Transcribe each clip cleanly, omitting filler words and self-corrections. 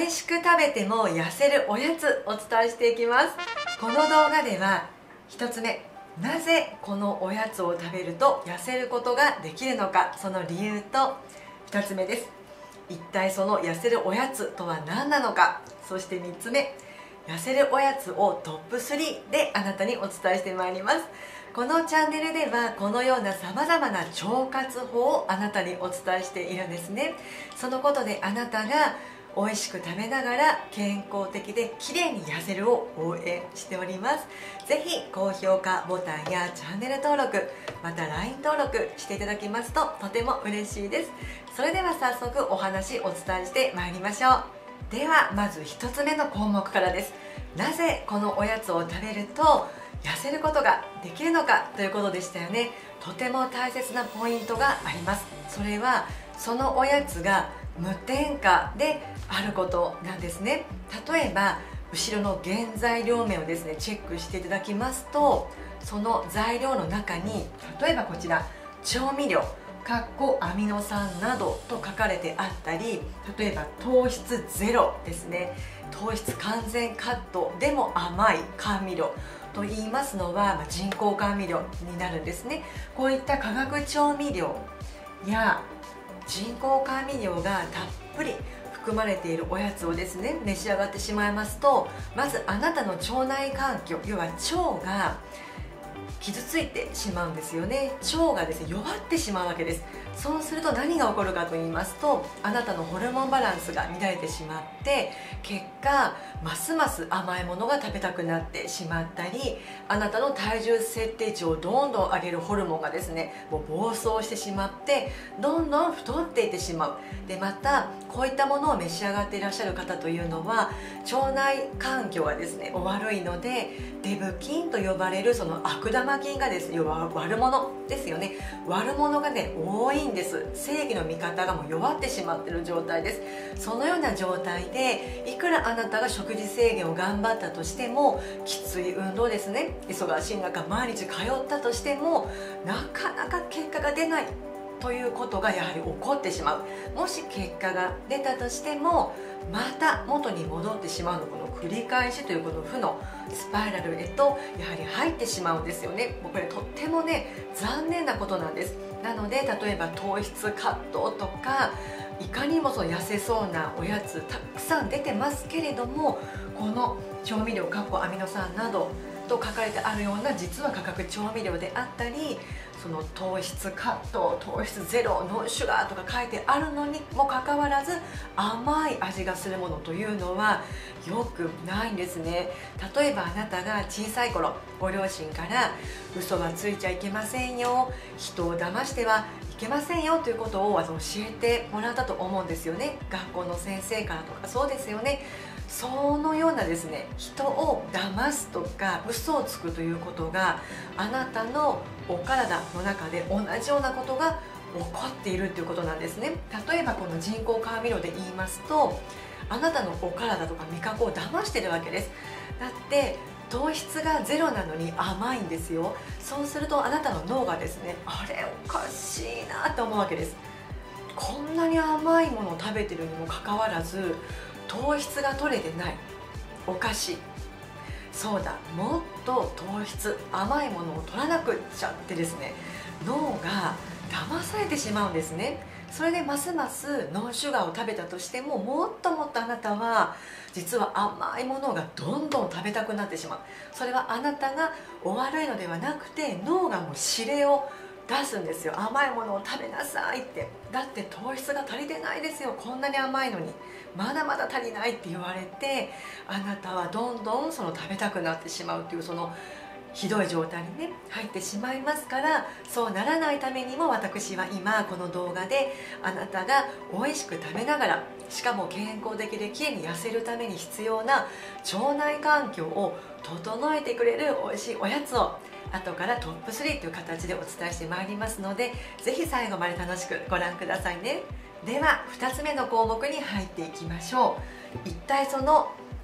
美味しく食べても痩せるおやつお伝えしていきます。この動画では1つ目、なぜこのおやつを食べると痩せることができるのか、その理由と2つ目です。一体その痩せるおやつとは何なのか、そして3つ目、痩せるおやつをトップ3であなたにお伝えしてまいります。このチャンネルではこのようなさまざまな腸活法をあなたにお伝えしているんですね。そのことであなたが美味しく食べながら健康的で綺麗に痩せるを応援しております。ぜひ高評価ボタンやチャンネル登録、また LINE 登録していただきますととても嬉しいです。それでは早速お話お伝えしてまいりましょう。ではまず1つ目の項目からです。なぜこのおやつを食べると痩せることができるのかということでしたよね。とても大切なポイントがあります。それはそのおやつが無添加であることなんですね。例えば後ろの原材料名をですねチェックしていただきますと、その材料の中に例えばこちら調味料アミノ酸などと書かれてあったり、例えば糖質ゼロですね、糖質完全カットでも甘い甘味料と言いますのは人工甘味料になるんですね。こういった化学調味料や人工甘味料がたっぷり含まれているおやつをですね召し上がってしまいますと、まずあなたの腸内環境、要は腸が傷ついてしまうんですよね。腸がですね弱ってしまうわけです。そうすると何が起こるかと言いますと、あなたのホルモンバランスが乱れてしまって、結果ますます甘いものが食べたくなってしまったり、あなたの体重設定値をどんどん上げるホルモンがですねもう暴走してしまってどんどん太っていってしまう。でまたこういったものを召し上がっていらっしゃる方というのは腸内環境がですねお悪いので、デブ菌と呼ばれるその悪玉菌がですね、要は悪者ですよね、悪者がね多いんです。正義の味方がもう弱ってしまっている状態です。そのような状態でいくらあなたが食事制限を頑張ったとしても、きつい運動ですね、忙しい中毎日通ったとしてもなかなか結果が出ないということがやはり起こってしまう。もし結果が出たとしてもまた元に戻ってしまうの、この繰り返しというこの負のスパイラルへとやはり入ってしまうんですよね。もうこれとってもね残念なことなんです。なので例えば糖質カットとかいかにもその痩せそうなおやつたくさん出てますけれども、この調味料アミノ酸などと書かれてあるような実は化学調味料であったり、その糖質カット、糖質ゼロ、ノンシュガーとか書いてあるのにもかかわらず甘い味がするものというのはよくないんですね。例えばあなたが小さい頃ご両親から嘘はついちゃいけませんよ、人を騙してはいけませんよということを教えてもらったと思うんですよね。学校の先生からとかそうですよね。そのようなですね人を騙すとか嘘をつくということがあなたのお体の中で同じようなことが起こっているということなんですね。例えばこの人工甘味料で言いますと、あなたのお体とか味覚を騙してるわけです。だって糖質がゼロなのに甘いんですよ。そうするとあなたの脳がですね、あれおかしいなと思うわけです。こんなに甘いものを食べてるにもかかわらず糖質が取れてない、おかしい、そうだ、もっと糖質甘いものを取らなくっちゃってですね、脳が騙されてしまうんですね。それでますますノンシュガーを食べたとしてももっともっとあなたは実は甘いものがどんどん食べたくなってしまう。それはあなたがお悪いのではなくて脳がもう指令を出すんですよ。甘いものを食べなさいって。だって糖質が足りてないですよ、こんなに甘いのにまだまだ足りないって言われて、あなたはどんどんその食べたくなってしまうというそのひどい状態にね入ってしまいますから、そうならないためにも私は今この動画であなたが美味しく食べながら、しかも健康的できれいに痩せるために必要な腸内環境を整えてくれる美味しいおやつを後からトップ3という形でお伝えしてまいりますので、ぜひ最後まで楽しくご覧くださいね。では2つ目の項目に入っていきましょう。一体その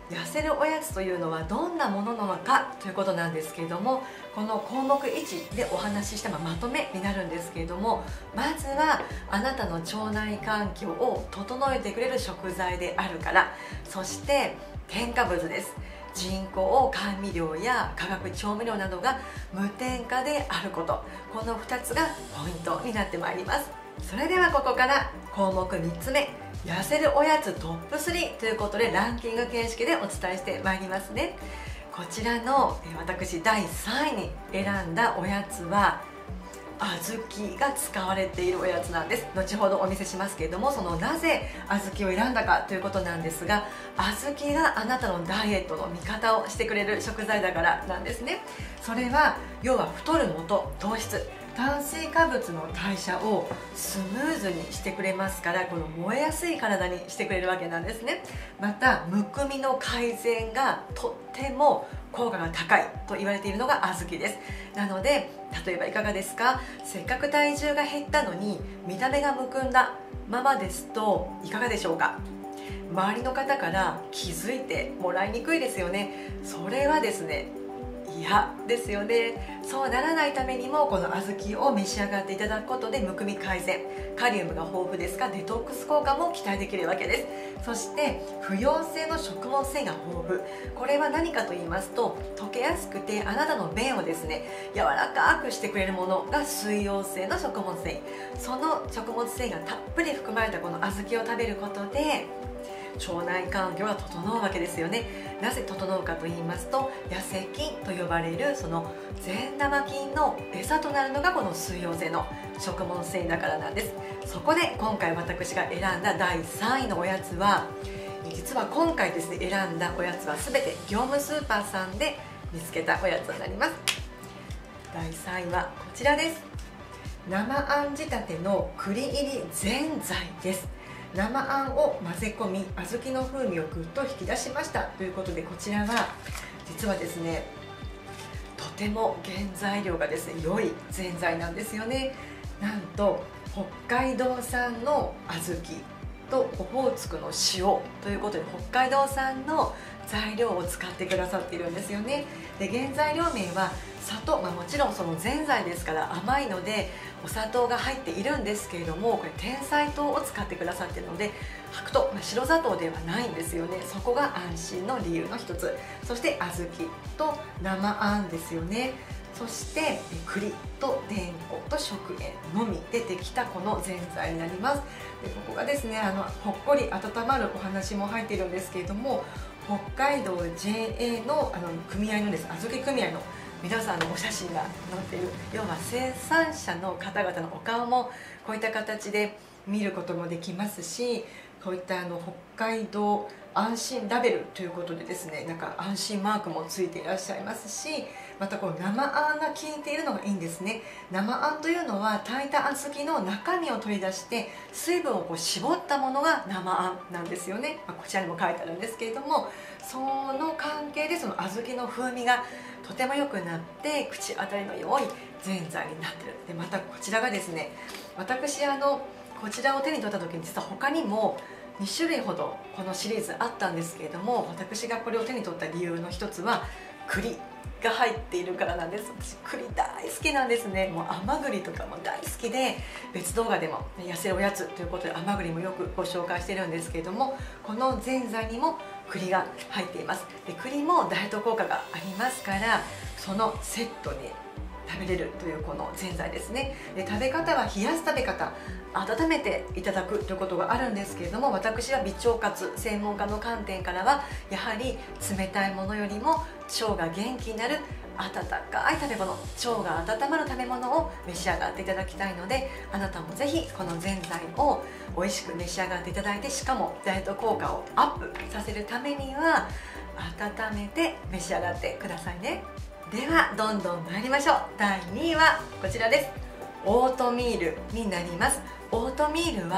痩せるおやつというのはどんなものなのかということなんですけれども、この項目1でお話ししたまとめになるんですけれども、まずはあなたの腸内環境を整えてくれる食材であるから、そして添加物です。人工甘味料や化学調味料などが無添加であること、この2つがポイントになってまいります。それではここから項目3つ目、痩せるおやつトップ3ということでランキング形式でお伝えしてまいりますね。こちらの私第3位に選んだおやつは小豆が使われているおやつなんです。後ほどお見せしますけれども、そのなぜ小豆を選んだかということなんですが、小豆があなたのダイエットの味方をしてくれる食材だからなんですね。それは要は太る元、糖質、炭水化物の代謝をスムーズにしてくれますから、この燃えやすい体にしてくれるわけなんですね。またむくみの改善がとっても効果が高いと言われているのが小豆です。なので例えばいかがですか、せっかく体重が減ったのに見た目がむくんだままですといかがでしょうか。周りの方から気づいてもらいにくいですよね。それはですね嫌ですよね。そうならないためにもこの小豆を召し上がっていただくことでむくみ改善、カリウムが豊富ですがデトックス効果も期待できるわけです。そして不溶性の食物繊維が豊富、これは何かと言いますと、溶けやすくてあなたの便をですね柔らかくしてくれるものが水溶性の食物繊維、その食物繊維がたっぷり含まれたこの小豆を食べることで腸内環境が整うわけですよね。なぜ整うかと言いますと、痩せ菌と呼ばれるその善玉菌の餌となるのがこの水溶性の食物繊維だからなんです。そこで今回私が選んだ第3位のおやつは、実は今回ですね選んだおやつは全て業務スーパーさんで見つけたおやつになります。第3位はこちらです。生あん仕立ての栗入りぜんざいです。生あんを混ぜ込み小豆の風味をぐっと引き出しましたということで、こちらは実はですねとても原材料がですね良いぜんざいなんですよね。なんと北海道産の小豆とオホーツクの塩ということで北海道産の材料を使ってくださっているんですよね。で原材料名は砂糖、もちろんそのぜんざいですから甘いのでお砂糖が入っているんですけれども、これ甜菜糖を使ってくださっているので白糖、白砂糖ではないんですよね。そこが安心の理由の一つ。そして小豆と生あんですよね。そして栗と田んこと食塩のみでできたこのぜんざいになります。でここがですねほっこり温まるお話も入っているんですけれども、北海道 JA の組合のです小豆組合の皆さんのお写真が載っている、要は生産者の方々のお顔もこういった形で見ることもできますし、こういった北海道安心ラベルということでですね、なんか安心マークもついていらっしゃいますし、またこの生あんが効いているのがいいんですね。生あんというのは炊いた小豆の中身を取り出して水分を絞ったものが生あんなんですよね。こちらにも書いてあるんですけれども、その関係でその小豆の風味がとても良くなって口当たりの良いぜんざいになってる。でまたこちらがですね、私こちらを手に取った時に実は他にも2種類ほどこのシリーズあったんですけれども、私がこれを手に取った理由の一つは栗が入っているからなんです。私栗大好きなんですね。もう甘栗とかも大好きで、別動画でも痩せるおやつということで甘栗もよくご紹介してるんですけれども、このぜんざいにも栗が入っています。で栗もダイエット効果がありますから、そのセットに食べれるというこのぜんざいですね。で食べ方は冷やす食べ方、温めていただくということがあるんですけれども、私は微腸活専門家の観点からはやはり冷たいものよりも腸が元気になる温かい食べ物、腸が温まる食べ物を召し上がっていただきたいので、あなたもぜひこのぜんざいを美味しく召し上がっていただいて、しかもダイエット効果をアップさせるためには温めて召し上がってくださいね。ではどんどん参りましょう。第2位はこちらです。オートミールになります。オートミールは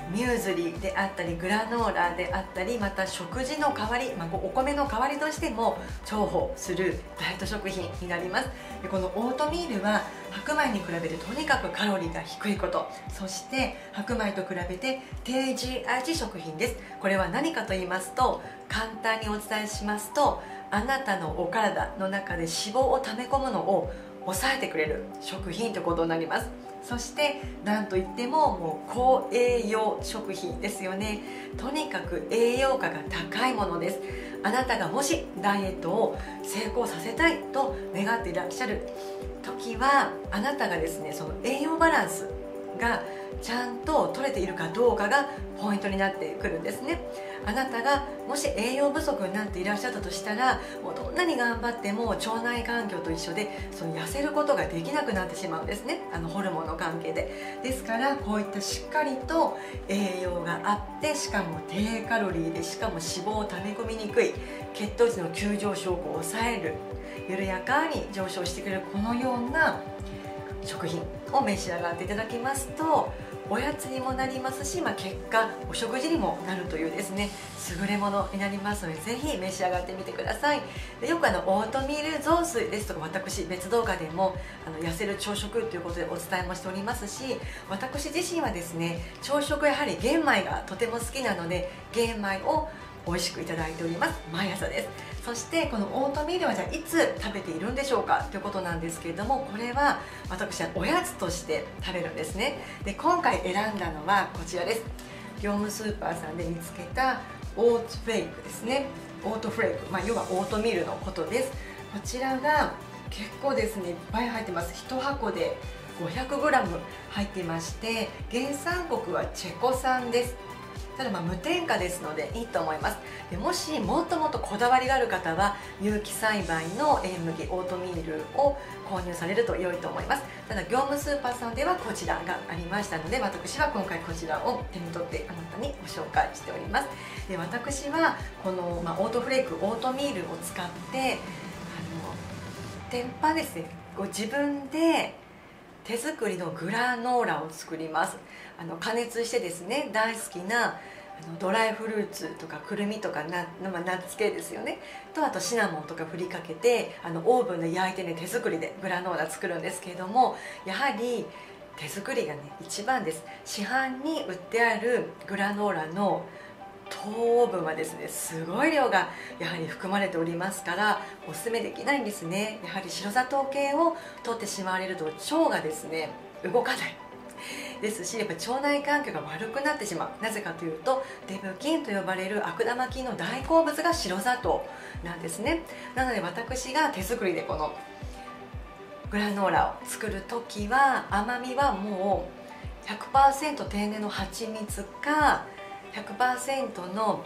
ミューズリであったりグラノーラであったり、また食事の代わり、お米の代わりとしても重宝するダイエット食品になります。でこのオートミールは白米に比べてとにかくカロリーが低いこと、そして白米と比べて低 GI 値食品です。これは何かと言いますと、簡単にお伝えしますと、あなたのお体の中で脂肪を溜め込むのを抑えてくれる食品ということになります。そして何といってももう高栄養食品ですよね。とにかく栄養価が高いものです。あなたがもしダイエットを成功させたいと願っていらっしゃる時は、あなたがですね、その栄養バランスがちゃんと取れているかどうかがポイントになってくるんですね。あなたがもし栄養不足になっていらっしゃったとしたら、もうどんなに頑張っても腸内環境と一緒でその痩せることができなくなってしまうんですね、ホルモンの関係で。ですからこういったしっかりと栄養があって、しかも低カロリーで、しかも脂肪を溜め込みにくい、血糖値の急上昇を抑える、緩やかに上昇してくれるこのような食品を召し上がっていただきますと、おやつにもなりますし、結果お食事にもなるというですね、優れものになりますので、ぜひ召し上がってみてください。でよくオートミール雑炊ですとか、私別動画でも痩せる朝食ということでお伝えもしておりますし、私自身はですね、朝食やはり玄米がとても好きなので、玄米を美味しくいただいております。毎朝です。そしてこのオートミールはじゃあいつ食べているんでしょうかということなんですけれども、これは私はおやつとして食べるんですね。で今回選んだのはこちらです。業務スーパーさんで見つけたオートフレークですね。オートフレーク、要はオートミールのことです。こちらが結構ですね、いっぱい入ってます。1箱で 500g 入っていまして、原産国はチェコ産です。ただ無添加ですのでいいと思います。でもしもっともっとこだわりがある方は、有機栽培の A 麦オートミールを購入されると良いと思います。ただ業務スーパーさんではこちらがありましたので、私は今回こちらを手に取ってあなたにご紹介しております。で私はこの、オートフレークオートミールを使って天パですね、自分で手作りのグラノーラを作ります。加熱してですね、大好きなドライフルーツとかくるみとかナッツ系ですよねと、あとシナモンとか振りかけてオーブンで焼いてね、手作りでグラノーラ作るんですけれども、やはり手作りがね一番です。市販に売ってあるグラノーラの糖分はですね、すごい量がやはり含まれておりますから、おすすめできないんですね。やはり白砂糖系を取ってしまわれると腸がですね動かないですし、やっぱ腸内環境が悪くなってしまう。なぜかというと、デブ菌と呼ばれる悪玉菌の大好物が白砂糖なんですね。なので私が手作りでこのグラノーラを作る時は、甘みはもう 100% 天然の蜂蜜か 100% の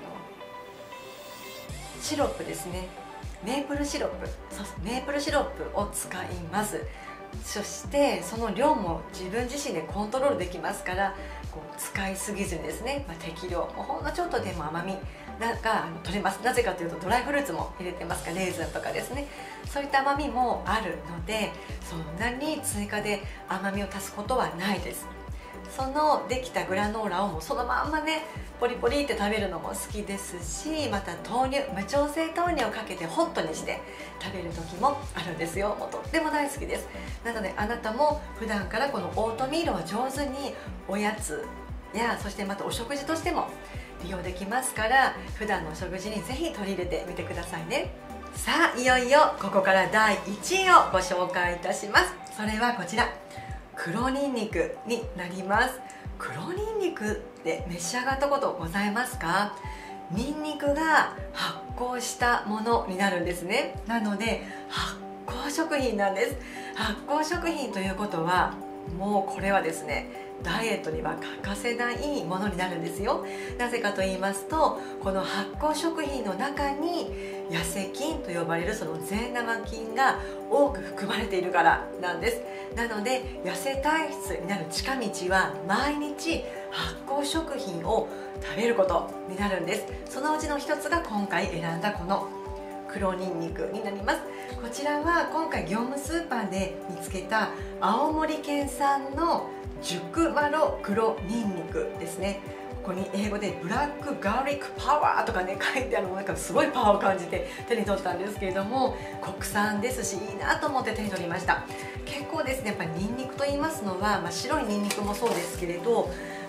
シロップですね、メープルシロップ、メープルシロップを使います。そしてその量も自分自身でコントロールできますから、使いすぎずにですね、適量、ほんのちょっとでも甘みが取れます。なぜかというとドライフルーツも入れてますから、レーズンとかですね、そういった甘みもあるので、そんなに追加で甘みを足すことはないです。そのできたグラノーラをもうそのまんまね、ポリポリって食べるのも好きですし、また豆乳、無調整豆乳をかけてホットにして食べる時もあるんですよ。もうとっても大好きです。なのであなたも普段からこのオートミールを上手におやつや、そしてまたお食事としても利用できますから、普段のお食事にぜひ取り入れてみてくださいね。さあいよいよここから第1位をご紹介いたします。それはこちら、黒ニンニクになります。黒ニンニクって召し上がったことございますか？ニンニクが発酵したものになるんですね。なので発酵食品なんです。発酵食品ということは、もうこれはですね、ダイエットには欠かせないものになるんですよ。なぜかと言いますと、この発酵食品の中に痩せ菌と呼ばれるその善玉菌が多く含まれているからなんです。なので痩せ体質になる近道は、毎日発酵食品を食べることになるんです。そのうちの一つが今回選んだこの黒ニンニクになります。こちらは今回業務スーパーで見つけた青森県産の熟マロ黒ニンニクですね。ここに英語でブラックガーリックパワーとかね書いてあるの、なんかすごいパワーを感じて手に取ったんですけれども、国産ですしいいなと思って手に取りました。結構ですね、やっぱりニンニクと言いますのは、白いニンニクもそうですけれど、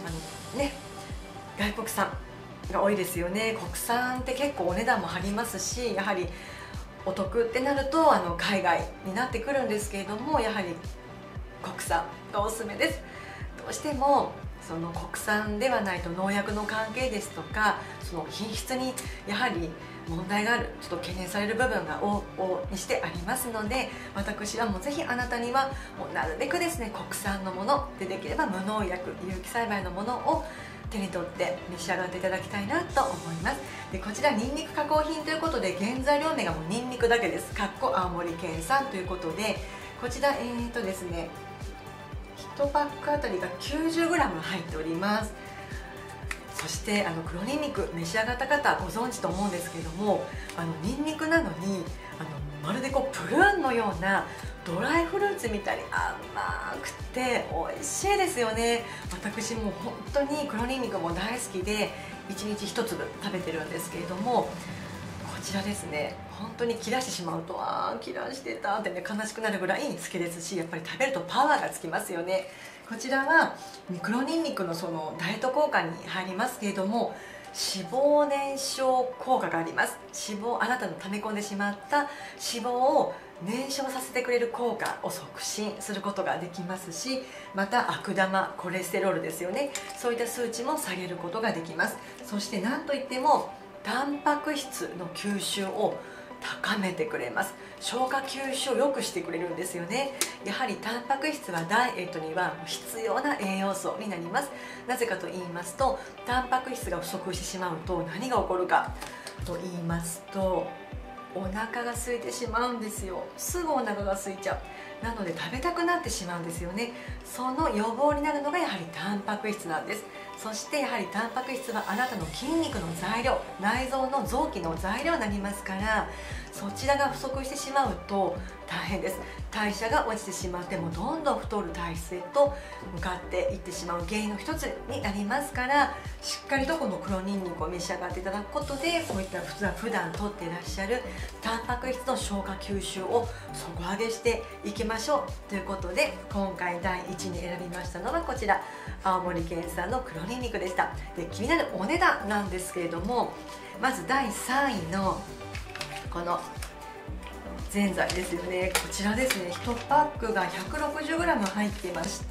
外国産が多いですよね。国産って結構お値段も張りますし、やはりお得ってなると海外になってくるんですけれども、やはり国産がおすすめです。どうしてもその国産ではないと農薬の関係ですとか、その品質にやはり問題がある、ちょっと懸念される部分が往々にしてありますので、私はもうぜひあなたにはもうなるべくですね、国産のもので、できれば無農薬有機栽培のものを手に取って召し上がっていただきたいなと思います。でこちらニンニク加工品ということで、原材料名がもうニンニクだけです。青森県産ということで、こちらですね、1パックあたりが 90g 入っております。そして黒ニンニク召し上がった方ご存知と思うんですけれども、ニンニクなのにまるでこうプルーンのようなドライフルーツみたいに甘くて美味しいですよね。私も本当に黒ニンニクも大好きで1日1粒食べてるんですけれども、こちらですね、本当に切らしてしまうと切らしてたってね悲しくなるぐらい好きですし、やっぱり食べるとパワーがつきますよね。こちらは黒ニンニクのそのダイエット効果に入りますけれども、脂肪燃焼効果があります。あなたの溜め込んでしまった脂肪を燃焼させてくれる効果を促進することができますし、また悪玉コレステロールですよね、そういった数値も下げることができます。そして何といってもタンパク質の吸収を高めてくれます。消化吸収を良くしてくれるんですよね。やはりタンパク質はダイエットには必要な栄養素になります。なぜかと言いますと、タンパク質が不足してしまうと何が起こるかと言いますと、お腹が空いてしまうんですよ。すぐお腹が空いちゃう。なので食べたくなってしまうんですよね。その予防になるのがやはりタンパク質なんです。そしてやはりタンパク質はあなたの筋肉の材料、内臓の臓器の材料になりますから、そちらが不足してしまうと大変です。代謝が落ちてしまってもどんどん太る体質へと向かっていってしまう原因の一つになりますから、しっかりとこの黒ニンニクを召し上がっていただくことで、こういった普段とっていらっしゃるタンパク質の消化吸収を底上げしていきましょうということで、今回第1に選びましたのはこちら、青森県産の黒ニンニクでした。で気になるお値段なんですけれども、まず第3位のこのぜんざいですよね。こちらですね、1パックが 160g 入っていまして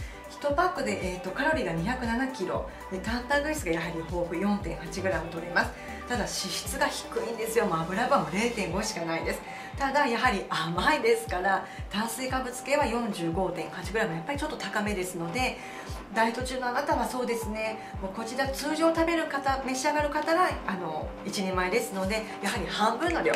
、1パックで、カロリーが207キロで、タンパク質がやはり豊富 4.8g 取れます。ただ脂質が低いんですよ。油分も 0.5 しかないです。ただやはり甘いですから、炭水化物系は 45.8g、 やっぱりちょっと高めですので、ダイエット中のあなたはそうですね、もうこちら通常食べる方、召し上がる方が1人前ですので、やはり半分の量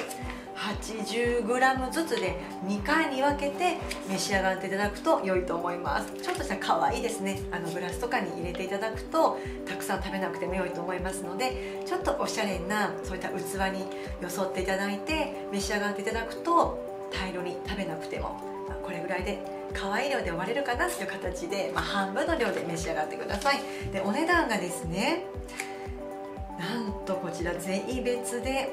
80g ずつで2回に分けて召し上がっていただくと良いと思います。ちょっとした可愛いですね、グラスとかに入れていただくとたくさん食べなくても良いと思いますので、ちょっとおしゃれなそういった器によそっていただいて召し上がっていただくと、大量に食べなくても、これぐらいで可愛い量で終われるかなという形で、半分の量で召し上がってください。でお値段がですね、なんとこちら税別で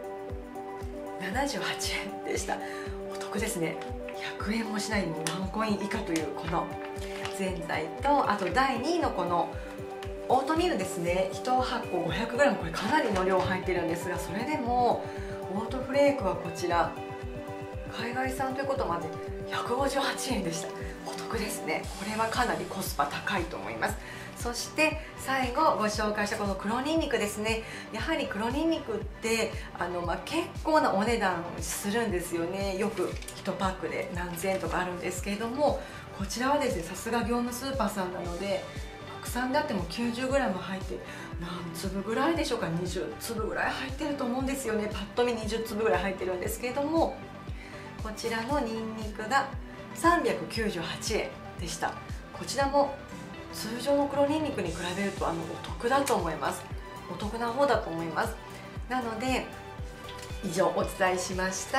78円でした。お得ですね。100円もしないワンコイン以下というこのぜんざいと、あと第2位のこのオートミールですね、1箱 500g、 これかなりの量入ってるんですが、それでもオートフレークはこちら海外産ということもあって158円でした。お得ですね。これはかなりコスパ高いと思います。そして最後ご紹介したこの黒ニンニクですね。やはり黒ニンニクって結構なお値段するんですよね。よく1パックで何千円とかあるんですけれども、こちらはですね、さすが業務スーパーさんなので、国産であっても 90g 入って何粒ぐらいでしょうか、20粒ぐらい入ってると思うんですよね。パッと見20粒ぐらい入ってるんですけれども、こちらのニンニクが398円でした。こちらも通常の黒ニンニクに比べるとお得だと思います。お得な方だと思います。なので以上お伝えしました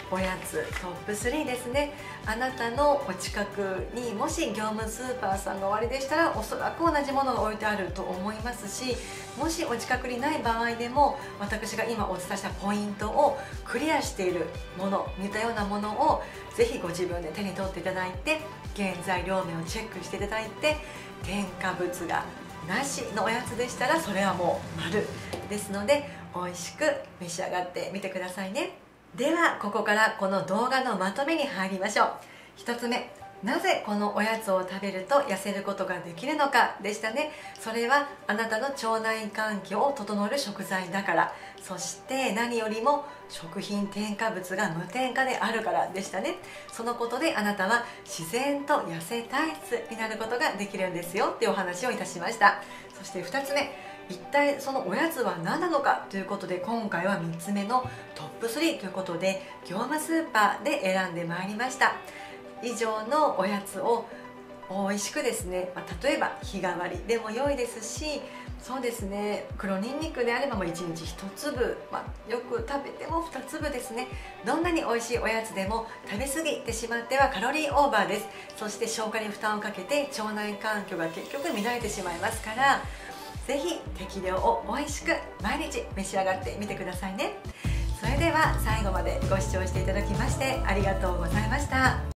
おやつトップ3ですね。あなたのお近くにもし業務スーパーさんがおありでしたら、おそらく同じものが置いてあると思いますし、もしお近くにない場合でも、私が今お伝えしたポイントをクリアしているもの、似たようなものをぜひご自分で手に取っていただいて、原材料名をチェックしていただいて、添加物がなしのおやつでしたらそれはもう丸ですので、美味しく召し上がってみてくださいね。ではここからこの動画のまとめに入りましょう。1つ目、なぜこのおやつを食べると痩せることができるのかでしたね。それはあなたの腸内環境を整える食材だから、そして何よりも食品添加物が無添加であるからでしたね。そのことであなたは自然と痩せ体質になることができるんですよっていうお話をいたしました。そして2つ目、一体そのおやつは何なのかということで、今回は3つ目のトップ3ということで業務スーパーで選んでまいりました。以上のおやつを美味しくですね、例えば日替わりでも良いですし、そうですね、黒にんにくであればもう1日1粒、よく食べても2粒ですね。どんなに美味しいおやつでも食べ過ぎてしまってはカロリーオーバーです。そして消化に負担をかけて腸内環境が結局乱れてしまいますから、ぜひ適量を美味しく毎日召し上がってみてくださいね。それでは最後までご視聴していただきましてありがとうございました。